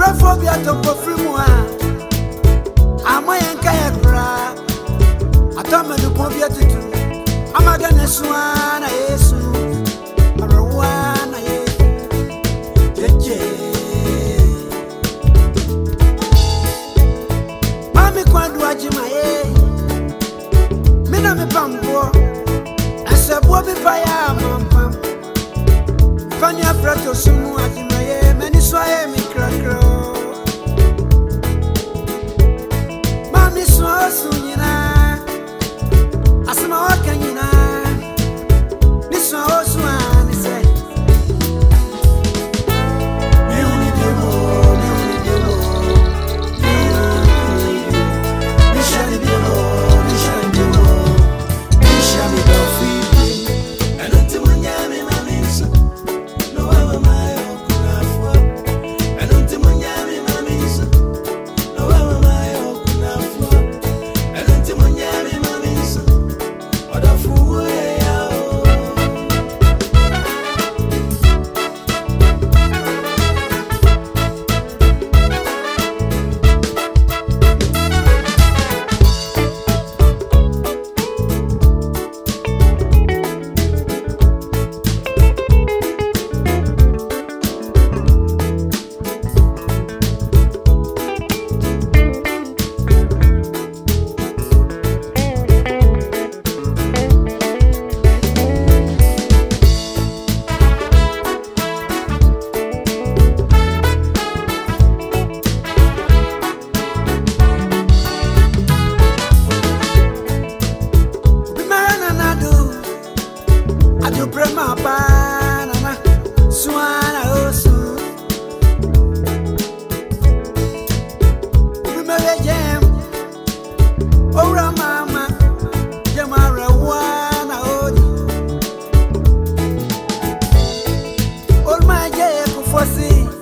Phobia to Pofrimua. Am I in Kayakra? I told me to Phobia to do. I'm a gonna swan, I yesu. I'm a one, I ye. Mammy Quandu Ajimaye. Mina me pampo. I said, Bobby Paya, Mamma. Fanya Prato Sumu Ajimaye, many sway me cracker. Mammy Swa Sunina. Asama Wakanyina. This was one, he said. See